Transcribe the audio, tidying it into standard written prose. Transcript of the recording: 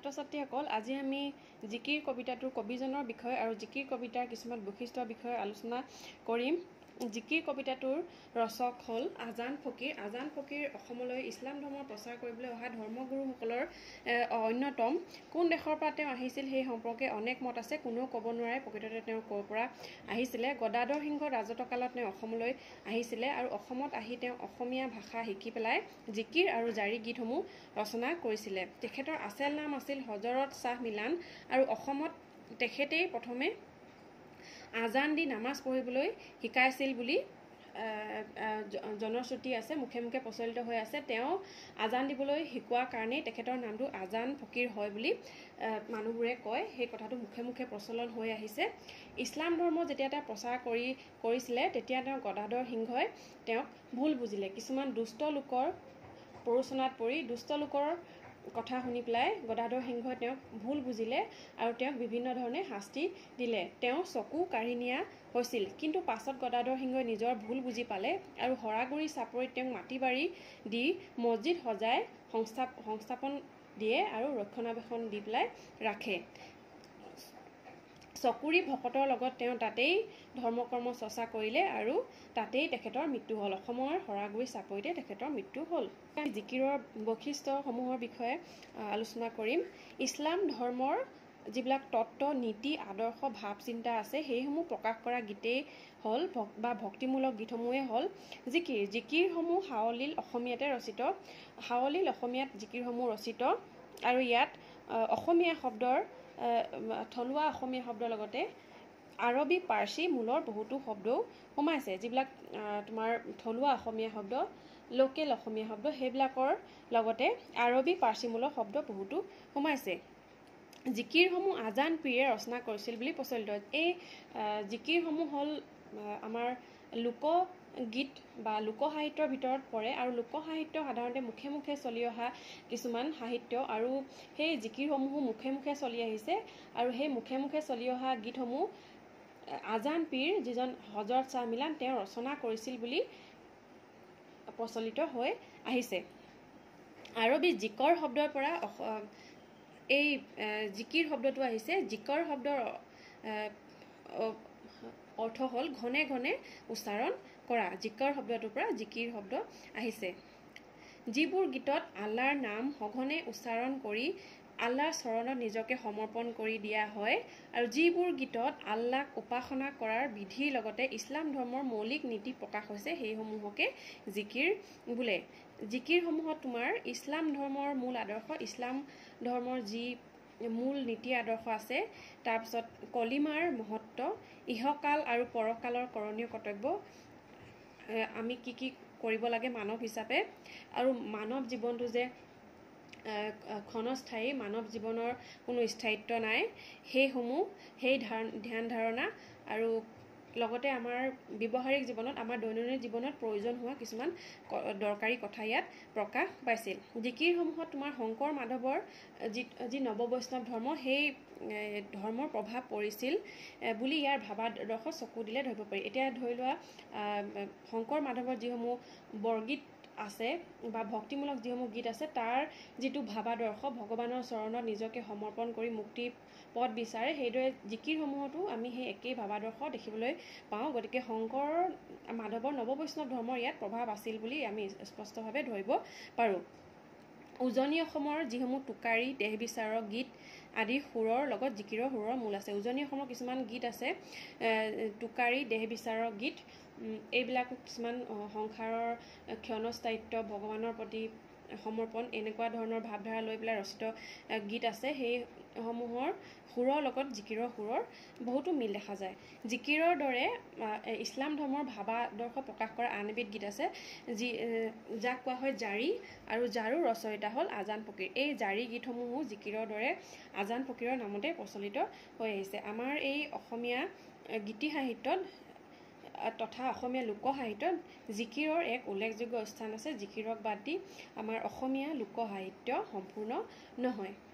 ছাত্ৰ ছাত্ৰীসকল, আজি আমি জিকিৰ কবিতাটোৰ কবিজনৰ বিষয়ে আৰু জিকিৰ কবিতাৰ কিছুমান বৈশিষ্ট্যৰ বিষয়ে আলোচনা কৰিম। জিকিৰ কবিতাটোৰ ৰচক হ'ল আজান ফকীৰ। আজান ফকীৰ অসমলৈ ইছলাম ধৰ্ম প্ৰচাৰ কৰিবলৈ অহা ধৰ্মগুৰুসকলৰ অন্যতম। কোন দেশৰ পৰা তেওঁ আহিছিল সেই সম্পৰ্কে অনেক মত আছে, কোনেও ক'ব নোৱাৰে প্ৰকৃততে তেওঁ ক'ৰ পৰা আহিছিলে। গদাধৰ সিংহৰ ৰাজত্বকালত তেওঁ অসমলৈ আহিছিলে আৰু অসমত আহি তেওঁ অসমীয়া ভাষা শিকি পেলাই জিকিৰ আৰু জাৰি গীতসমূহ ৰচনা কৰিছিলে। তেখেতৰ আচল নাম আছিল হজৰত শ্বাহ মিলান আৰু অসমত তেখেতেই প্ৰথমে আজান দি নামাজ পঢ়িবলৈ শিকাইছিল বুলি জনশ্ৰুতি আছে, মুখে মুখে প্ৰচলিত হৈ আছে। তেওঁ আজান দিবলৈ শিকোৱাৰ কাৰণেই তেখেতৰ নামটো আজান ফকীৰ হয় বুলি মানুহবোৰে কয়। সেই কথাটো মুখে মুখে প্ৰচলন হৈ আহিছে। ইছলাম ধৰ্ম যেতিয়া তেওঁ প্ৰচাৰ কৰিছিলে তেতিয়া তেওঁ গদাধৰ সিংহই তেওঁক ভুল বুজিলে। কিছুমান দুষ্ট লোকৰ প্ৰৰোচনাত পৰি দুষ্ট লোকৰ কথা শুনি পেলাই গদাধৰ সিংহই তেওঁক ভুল বুজিলে আৰু তেওঁক বিভিন্ন ধৰণে শাস্তি দিলে। তেওঁ চকু কাঢ়ি নিয়া হৈছিল, কিন্তু পাছত গদাধৰ সিংহই নিজৰ ভুল বুজি পালে আৰু হৰাগুৰি চাপৰিত তেওঁক মাটি বাৰী দি মছজিদ সজাই সংস্থাপন দিয়ে আৰু ৰক্ষণাবেক্ষণ দি পেলাই ৰাখে। চকুৰি ভকতৰ লগত তেওঁ তাতেই ধৰ্মকৰ্ম চৰ্চা কৰিলে আৰু তাতেই তেখেতৰ মৃত্যু হ'ল। অসমৰ হৰাগুৰি চাপৰিতে তেখেতৰ মৃত্যু হ'ল। জিকিৰৰ বৈশিষ্ট্যসমূহৰ বিষয়ে আলোচনা কৰিম। ইছলাম ধৰ্মৰ যিবিলাক তত্ত্ব, নীতি, আদৰ্শ, ভাৱ চিন্তা আছে সেইসমূহ প্ৰকাশ কৰা গীতেই হ'ল বা ভক্তিমূলক গীতসমূহেই হ'ল জিকিৰ। জিকিৰসমূহ সাৱলীল অসমীয়াতে ৰচিত। সাৱলীল অসমীয়াত জিকিৰসমূহ ৰচিত আৰু ইয়াত অসমীয়া শব্দৰ থলুৱা অসমীয়া শব্দৰ লগতে আৰবী পাৰ্চী মূলৰ বহুতো শব্দও সোমাইছে। যিবিলাক তোমাৰ থলুৱা অসমীয়া শব্দ, লোকেল অসমীয়া শব্দ, সেইবিলাকৰ লগতে আৰবী পাৰ্চী মূলৰ শব্দ বহুতো সোমাইছে। জিকিৰসমূহ আজান পীৰে ৰচনা কৰিছিল বুলি প্ৰচলিত। এই জিকিৰসমূহ হ'ল আমাৰ লোকগীত বা লোকসাহিত্যৰ ভিতৰত পৰে আৰু লোকসাহিত্য সাধাৰণতে মুখে মুখে চলি অহা কিছুমান সাহিত্য আৰু সেই জিকিৰসমূহো মুখে মুখে চলি আহিছে আৰু সেই মুখে মুখে চলি অহা গীতসমূহ আজান পীৰ যিজন হজৰত শ্বাহ মিলান তেওঁ ৰচনা কৰিছিল বুলি প্ৰচলিত হৈ আহিছে। আৰবী জিকৰ শব্দৰ পৰা এই জিকিৰ শব্দটো আহিছে। জিকৰ শব্দৰ অৰ্থ হ'ল ঘনে ঘনে উচ্চাৰণ কৰা। জিকৰ শব্দটোৰ পৰা জিকিৰ শব্দ আহিছে। যিবোৰ গীতত আল্লাহৰ নাম সঘনে উচ্চাৰণ কৰি আল্লাহৰ চৰণত নিজকে সমৰ্পণ কৰি দিয়া হয় আৰু যিবোৰ গীতত আল্লাহক উপাসনা কৰাৰ বিধিৰ লগতে ইছলাম ধৰ্মৰ মৌলিক নীতি প্ৰকাশ হৈছে সেইসমূহকে জিকিৰ বোলে। জিকিৰসমূহত তোমাৰ ইছলাম ধৰ্মৰ মূল আদৰ্শ, ইছলাম ধৰ্মৰ যি মূল নীতি আদৰ্শ আছে, তাৰপিছত কলিমাৰ মহত্ব, ইহকাল আৰু পৰকালৰ কৰণীয় কৰ্তব্য, আমি কি কি কৰিব লাগে মানৱ হিচাপে, আৰু মানৱ জীৱনটো যে ক্ষণস্থায়ী, মানৱ জীৱনৰ কোনো স্থায়িত্ব নাই, সেইসমূহ সেই ধ্যান ধাৰণা আৰু লগতে আমাৰ ব্যৱহাৰিক জীৱনত, আমাৰ দৈনন্দিন জীৱনত প্ৰয়োজন হোৱা কিছুমান দৰকাৰী কথা ইয়াত প্ৰকাশ পাইছিল। জিকিৰসমূহত তোমাৰ শংকৰ মাধৱৰ যি নৱবৈষ্ণৱ ধৰ্ম, সেই ধৰ্মৰ প্ৰভাৱ পৰিছিল বুলি ইয়াৰ ভাৱাদৰ্শ চকু দিলে ধৰিব পাৰি। এতিয়া ধৰি লোৱা শংকৰ মাধৱৰ যিসমূহ বৰগীত আছে বা ভক্তিমূলক যিসমূহ গীত আছে, তাৰ যিটো ভাৱাদৰ্শ ভগৱানৰ চৰণত নিজকে সমৰ্পণ কৰি মুক্তি পথ বিচাৰে, সেইদৰে জিকিৰসমূহতো আমি সেই একেই ভাৱাদৰ্শ দেখিবলৈ পাওঁ। গতিকে শংকৰ মাধৱৰ নৱবৈষ্ণৱ ধৰ্মৰ ইয়াত প্ৰভাৱ আছিল বুলি আমি স্পষ্টভাৱে ধৰিব পাৰোঁ। উজনি অসমৰ যিসমূহ টোকাৰী, দেহ বিচাৰৰ গীত আদি সুৰৰ লগত জিকিৰৰ সুৰৰ মূল আছে। উজনি অসমৰ কিছুমান গীত আছে, টোকাৰী, দেহ বিচাৰৰ গীত, এইবিলাকো কিছুমান সংসাৰৰ ক্ষণস্থায়িত্ব, ভগৱানৰ প্ৰতি সমৰ্পণ, এনেকুৱা ধৰণৰ ভাৱধাৰা লৈ পেলাই ৰচিত গীত আছে। সেইসমূহৰ সুৰৰ লগত জিকিৰৰ সুৰৰ বহুতো মিল দেখা যায়। জিকিৰৰ দৰে ইছলাম ধৰ্মৰ ভাৱাদৰ্শ প্ৰকাশ কৰা আন এবিধ গীত আছে, যাক কোৱা হয় জাৰি, আৰু যাৰো ৰচয়িতা হ'ল আজান ফকীৰ। এই জাৰি গীতসমূহো জিকিৰৰ দৰে আজান ফকীৰৰ নামতে প্ৰচলিত হৈ আহিছে। আমাৰ এই অসমীয়া গীতি সাহিত্যত তথা অসমীয়া লোকসাহিত্যত জিকিৰৰ এক উল্লেখযোগ্য স্থান আছে। জিকিৰক বাদ দি আমাৰ অসমীয়া লোকসাহিত্য সম্পূৰ্ণ নহয়।